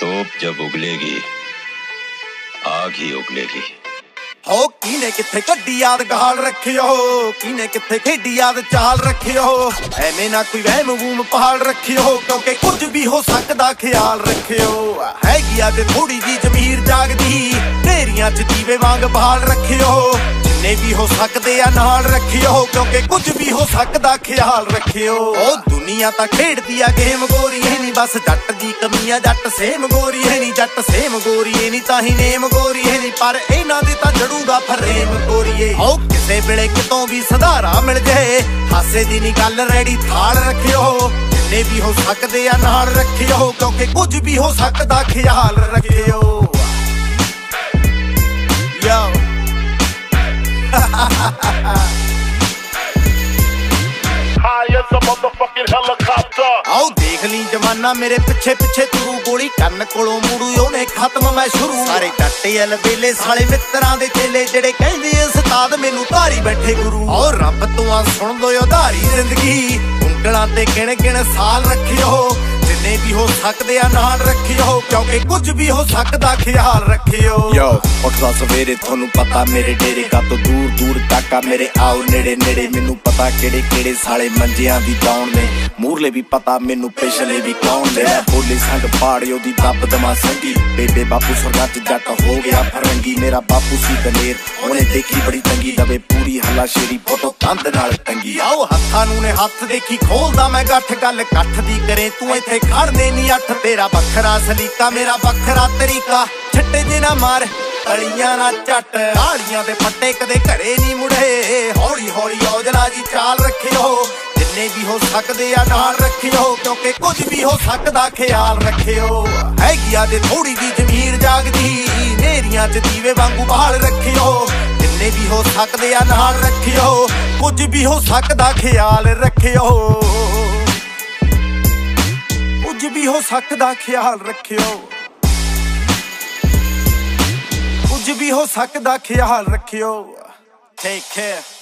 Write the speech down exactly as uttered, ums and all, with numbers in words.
तोप जब उगलेगी आग ही उगलेगी। हो कीने किथे कड्डी याद गाल रखियो, कीने किथे खेडी याद चाल रखियो। एवें ना कोई वहम वूम पहाड़ रखियो, क्योंकि कुछ भी हो सकदा ख्याल रखियो। हैगी अज थोड़ी जी जमीर जागदी, ढेरियां च दीवे वांग बहाल रखियो। जिन्ने भी हो सकदे आ नाल रखियो, क्योंकि कुछ भी हो सकदा ख्याल रखियो। ओ दुनिया तां खेडदी आ गेम गोरी है नी, बस जट दी कमी आ जट सेम गोरी है नी। जट सेम गोरी है नी ताही नेम गोरी है नी, पर इन्हां दे तां जड़ूगा फरेम गोरीए। ओ किसे वेले कितों भी सधारा मिल जाए, हासे दी नी गल रेडी थाल रखियो। जिन्ने भी हो सकदे आ नाल रखियो, क्योंकि कुछ भी हो सकदा ख्याल रखियो। यो आओ देख ली जमाना मेरे पिछे पिछे तुरू, गोली कन्न कोलों मुड़ू ओने खत्म मैं शुरू। सारे डटे अल वेले साले मित्रां दे चेले, जेड़े कहंदे उस्ताद मैनू धारी बैठे गुरु। और रब तो आ सुन लो उधारी जिंदगी, उंगलां ते गिण गिण साल रखियो। जिन्ने भी हो सकदे आ नाल रखियो, क्योंकि कुछ भी हो सकदा ख्याल रखियो। यो उठदा सवेरे थोनू पता मेरे डेरे का तो दूर दूर तक मेरे आओ नेड़े नेड़े। मैनू पता केड़े केड़े साले मंजियां दी दौड़ ने, मूरले भी पता मैनू पिछले भी कौन ने। बोले संग पाड़ियो दी दब दमा संगी, बेबे बापू सुरगा च जट हो गया फरंगी। मेरा बापू सी दलेर उन्हें देखी बड़ी तंगी, दबे पूरी हला शेरी फोटो कंध नाल टंगी। आओ हत्थां नू ने हत्थ देखी खोलदा मैं गठ, गल कठ दी करे तू इत्थे खड़ने नी अठ। तेरा बखरा सलीका मेरा बखरा तरीका, छट्टे जे ना मार तलियां ना झट। ताड़ियां दे पट्टे कदे घरे नी मुड़े, हौली हौली औजला जी चाल रखियो। जिन्ने भी हो सकदे आ नाल रखियो, क्योंकि कुछ भी हो सकदा ख्याल रखियो। हैगी अज थोड़ी जी जमीर जागदी, नेरियां च दीवे वांगू बहाल रखियो। जिन्ने भी हो सकदे आ नाल रखियो, कुछ भी हो सकदा ख्याल रखियो। कुछ भी हो सकदा ख्याल रखियो, कुछ भी हो सकदा ख्याल रखियो। Take care.